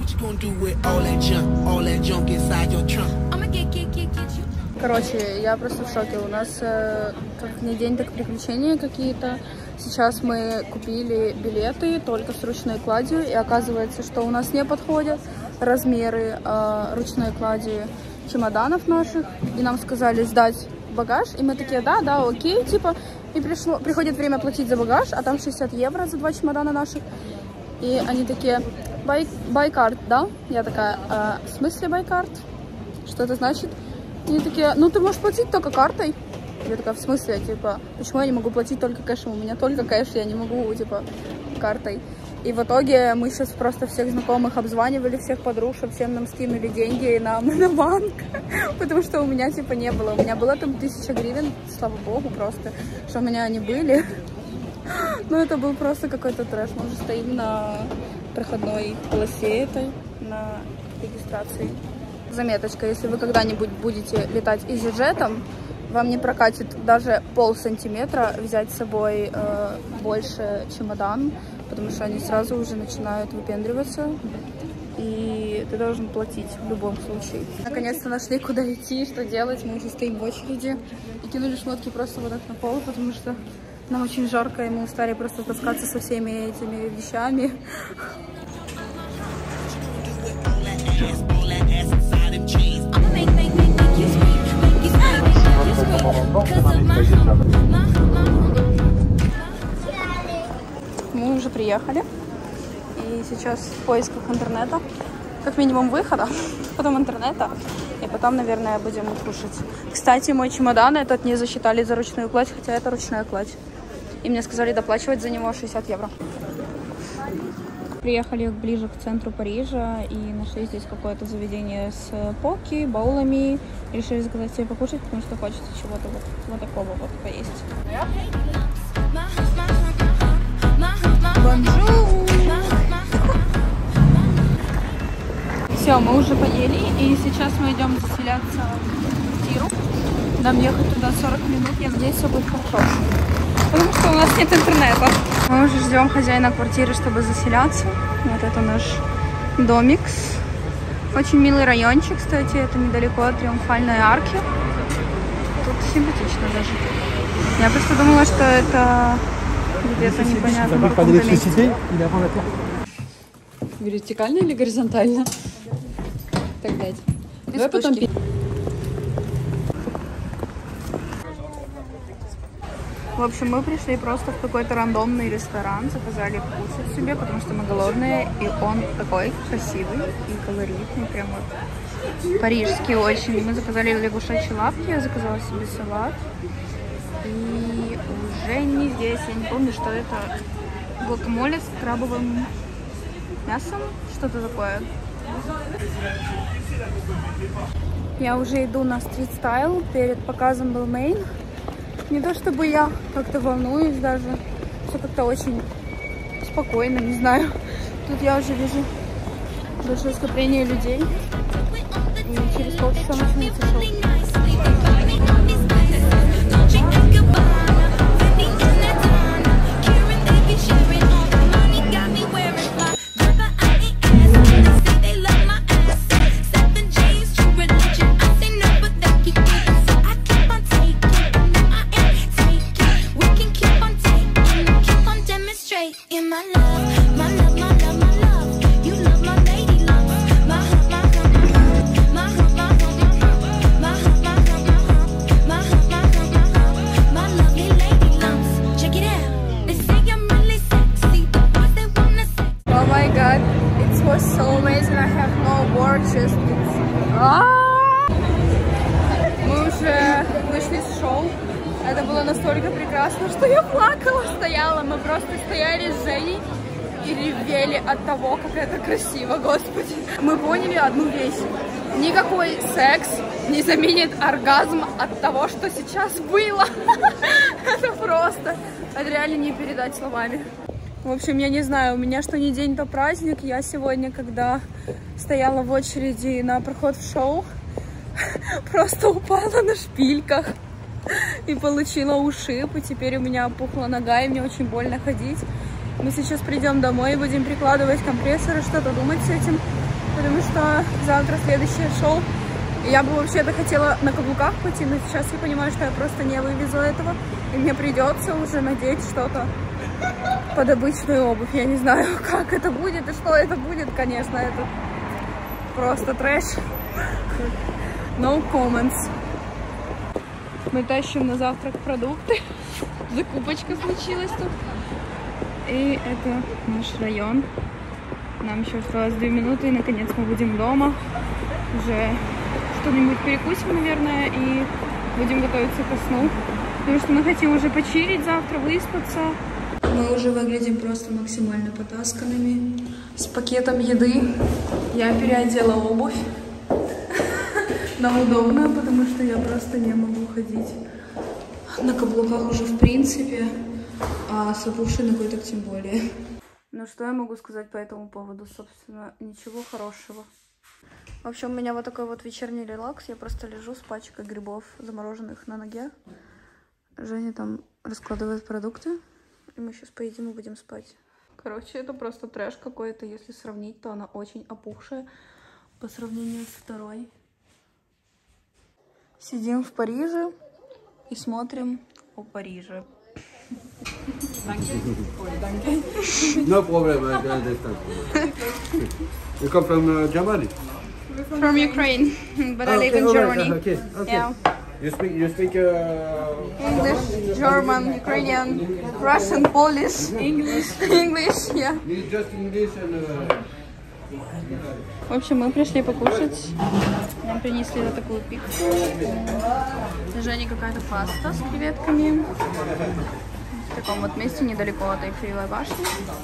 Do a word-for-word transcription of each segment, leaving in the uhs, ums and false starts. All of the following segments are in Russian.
Короче, я просто в шоке. У нас э, как не день, так приключения какие-то. Сейчас мы купили билеты только с ручной кладью, и оказывается, что у нас не подходят размеры э, ручной клади чемоданов наших. И нам сказали сдать багаж, и мы такие, да, да, окей, типа. И пришло, приходит время платить за багаж, а там шестьдесят евро за два чемодана наших. И они такие, buy, buy card, да? Я такая, э, в смысле buy card? Что это значит? И они такие, ну ты можешь платить только картой. Я такая, в смысле, типа, почему я не могу платить только кэшем? У меня только кэш, я не могу, типа, картой. И в итоге мы сейчас просто всех знакомых обзванивали, всех подружек, всем нам скинули деньги нам на банк. Потому что у меня, типа, не было. У меня было там тысяча гривен, слава богу, просто, что у меня они были. Но это был просто какой-то трэш. Мы уже стоим на проходной полосе этой, на регистрации. Заметочка, если вы когда-нибудь будете летать EasyJet'ом, вам не прокатит даже пол сантиметра взять с собой э, больше чемодан, потому что они сразу уже начинают выпендриваться, и ты должен платить в любом случае. Наконец-то нашли, куда идти, что делать. Мы уже стоим в очереди и кинули шмотки просто вот так на пол, потому что нам очень жарко, и мы устали просто таскаться со всеми этими вещами. Мы уже приехали, и сейчас в поисках интернета, как минимум выхода, потом интернета, и потом, наверное, будем кушать. Кстати, мой чемодан этот не засчитали за ручную кладь, хотя это ручная кладь. И мне сказали доплачивать за него шестьдесят евро. Приехали ближе к центру Парижа и нашли здесь какое-то заведение с поки, баулами. Решили заказать себе покушать, потому что хочется чего-то вот, вот такого вот поесть. Бонжур! Все, мы уже поели, и сейчас мы идем заселяться в квартиру. Нам ехать туда сорок минут, я надеюсь, все будет хорошо. Потому что у нас нет интернета. Мы уже ждем хозяина квартиры, чтобы заселяться. Вот это наш домик. Очень милый райончик, кстати. Это недалеко от Триумфальной арки. Тут симпатично даже. Я просто думала, что это где-то непонятно. Вертикально или горизонтально? Так, дядь. Давай потом... В общем, мы пришли просто в какой-то рандомный ресторан, заказали кушать себе, потому что мы голодные, и он такой красивый и колоритный, прям вот парижский очень. Мы заказали лягушачьи лапки, я заказала себе салат, и уже не здесь, я не помню, что это, гуакамоле с крабовым мясом, что-то такое. Я уже иду на стрит-стайл, перед показом был мейн. Не то чтобы я как-то волнуюсь даже, все как-то очень спокойно, не знаю. Тут я уже вижу большое скопление людей, и через полчаса начинается шоу. Мы уже вышли с шоу. Это было настолько прекрасно, что я плакала, стояла. Мы просто стояли с Женей и ревели от того, как это красиво, господи. Мы поняли одну вещь. Никакой секс не заменит оргазм от того, что сейчас было. Это просто, это реально не передать словами. В общем, я не знаю, у меня что ни день, то праздник. Я сегодня, когда стояла в очереди на проход в шоу, просто упала на шпильках и получила ушиб. И теперь у меня опухла нога, и мне очень больно ходить. Мы сейчас придем домой и будем прикладывать компрессоры, что-то думать с этим. потому что завтра следующее шоу. И я бы вообще-то хотела на каблуках пойти, но сейчас я понимаю, что я просто не вывезу этого. И мне придется уже надеть что-то под обычную обувь. Я не знаю, как это будет и что это будет, конечно, это просто трэш. No comments. Мы тащим на завтрак продукты. Закупочка случилась тут. И это наш район. Нам еще осталось две минуты, и наконец мы будем дома. Уже что-нибудь перекусим, наверное, и будем готовиться ко сну. Потому что мы хотим уже почилить завтра, выспаться. Мы уже выглядим просто максимально потасканными. С пакетом еды. Я переодела обувь на удобную, потому что я просто не могу ходить на каблуках уже в принципе, а с опухшей ногой так тем более. Ну что я могу сказать по этому поводу? Собственно, ничего хорошего. В общем, у меня вот такой вот вечерний релакс. Я просто лежу с пачкой грибов, замороженных на ноге. Женя там раскладывает продукты. И мы сейчас поедим и будем спать. Короче, это просто трэш какой-то. Если сравнить, то она очень опухшая по сравнению с второй. Сидим в Париже и смотрим о Париже. No problem, I understand. You come from uh, Germany? From Ukraine, but I live in Germany. Okay, okay. Yeah. You speak, you speak uh, English, German, Ukrainian, Russian, Polish, English, English, yeah. just English and. Uh... В общем, мы пришли покушать. Нам принесли вот такую пиццу. Жене какая-то паста с креветками. В таком вот месте, недалеко от Эйфелевой башни.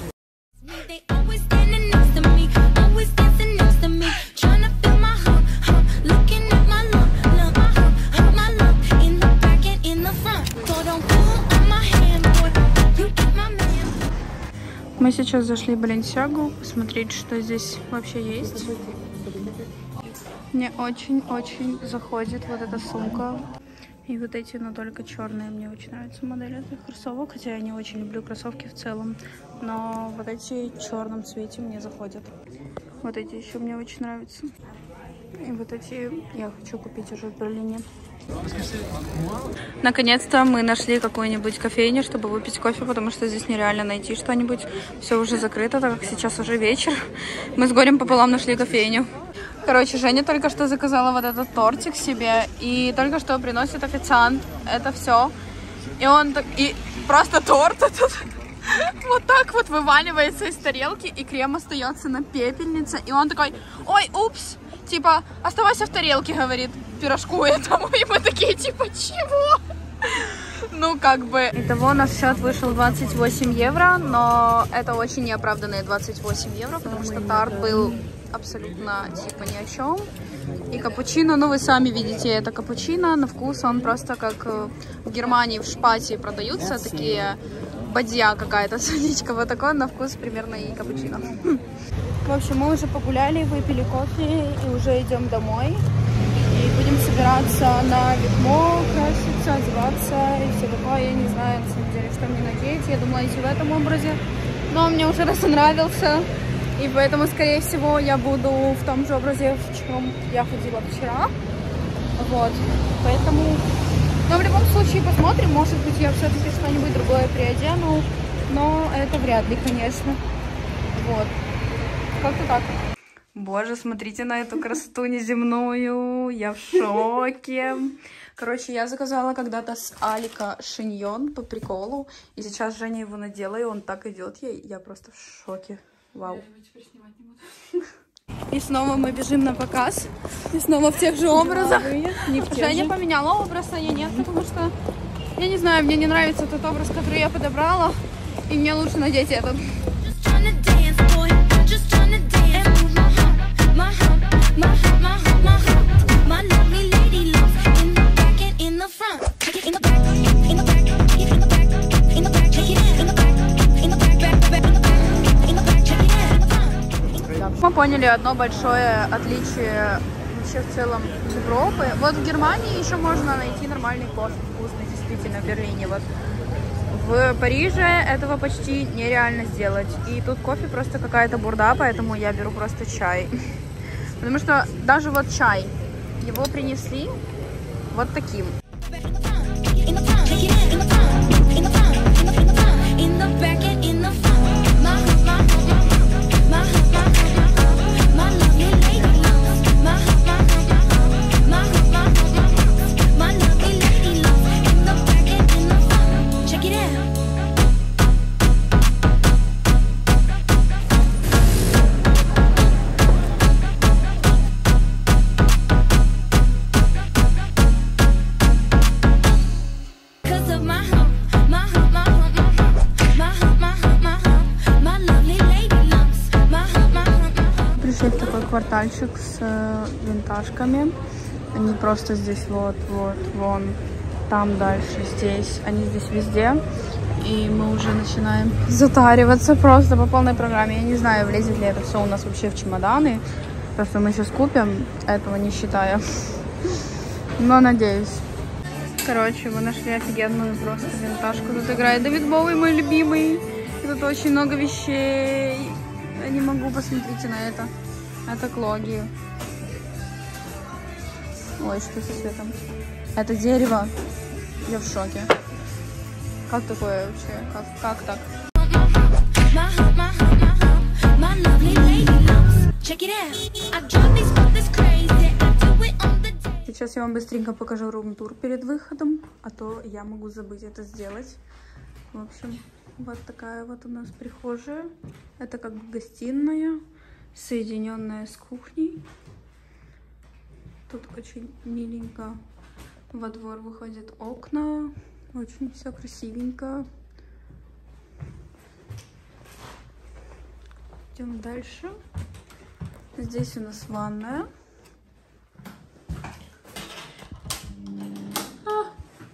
Мы сейчас зашли в Баленсиагу, посмотреть, что здесь вообще есть. Мне очень-очень заходит вот эта сумка. И вот эти, но только черные. Мне очень нравится модель этих кроссовок, хотя я не очень люблю кроссовки в целом. Но вот эти в черном цвете мне заходят. Вот эти еще мне очень нравятся. И вот эти я хочу купить уже в Берлине. Наконец-то мы нашли какую-нибудь кофейню, чтобы выпить кофе, потому что здесь нереально найти что-нибудь. Все уже закрыто, так как сейчас уже вечер. Мы с горем пополам нашли кофейню. Короче, Женя только что заказала вот этот тортик себе, и только что приносит официант это все. И он так, и просто торт этот вот так вот вываливается из тарелки, и крем остается на пепельнице. И он такой: ой, упс, типа, оставайся в тарелке, говорит, пирожку этому. И мы такие, типа, чего? Ну, как бы... Итого наш счет вышел двадцать восемь евро, но это очень неоправданные двадцать восемь евро, потому что тарт был абсолютно, типа, ни о чем. И капучино, ну, вы сами видите, это капучино. На вкус он просто как в Германии в Шпате продаются такие... Бадья какая-то, соличка, вот такой на вкус примерно и капучино. В общем, мы уже погуляли, выпили кофе и уже идем домой. И будем собираться на Викмо, краситься, одеваться и все такое. Я не знаю, на самом деле, что мне надеть. Я думала идти в этом образе, но он мне уже раз нравился. И поэтому, скорее всего, я буду в том же образе, в чем я ходила вчера. Вот, поэтому... Но в любом случае посмотрим, может быть, я все-таки что-нибудь другое приодену, но это вряд ли, конечно. Вот. Как-то так. Боже, смотрите на эту красоту неземную. Я в шоке. Короче, я заказала когда-то с Алика шиньон по приколу. И сейчас Женя его надела, и он так идет ей. Я просто в шоке. Вау. И снова мы бежим на показ. И снова в тех же образах. Не в Женя же. Поменяла образ, а я нет, потому что, я не знаю, мне не нравится тот образ, который я подобрала. И мне лучше надеть этот. Мы поняли одно большое отличие вообще в целом Европы. Вот в Германии еще можно найти нормальный кофе, вкусный, действительно, в Берлине. Вот. В Париже этого почти нереально сделать. И тут кофе просто какая-то бурда, поэтому я беру просто чай. Потому что даже вот чай, его принесли вот таким. Квартальчик с э, винтажками. Они просто здесь вот, вот, вон, там дальше, здесь. Они здесь везде. И мы уже начинаем затариваться просто по полной программе. Я не знаю, влезет ли это все у нас вообще в чемоданы. Просто мы сейчас купим, этого не считая. Но надеюсь. Короче, мы нашли офигенную просто винтажку. Тут играет Дэвид Боуи, мой любимый. И тут очень много вещей. Я не могу, посмотрите на это. Это Клоги. Ой, что со светом? Это дерево. Я в шоке. Как такое вообще? Как, как так? Сейчас я вам быстренько покажу рум-тур перед выходом, а то я могу забыть это сделать. В общем, вот такая вот у нас прихожая. Это как гостиная, соединенная с кухней. Тут очень миленько. Во двор выходят окна. Очень все красивенько. Идем дальше. Здесь у нас ванная. А!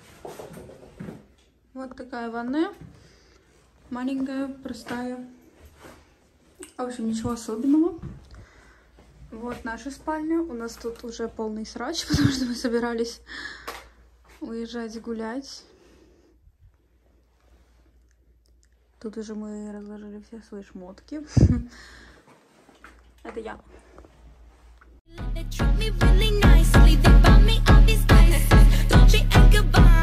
Вот такая ванная. Маленькая, простая. В общем, ничего особенного. Вот наша спальня. У нас тут уже полный срач, потому что мы собирались уезжать гулять. Тут уже мы разложили все свои шмотки. Это я. They treat me really nicely. They buy me all these ices. Don't you and goodbye.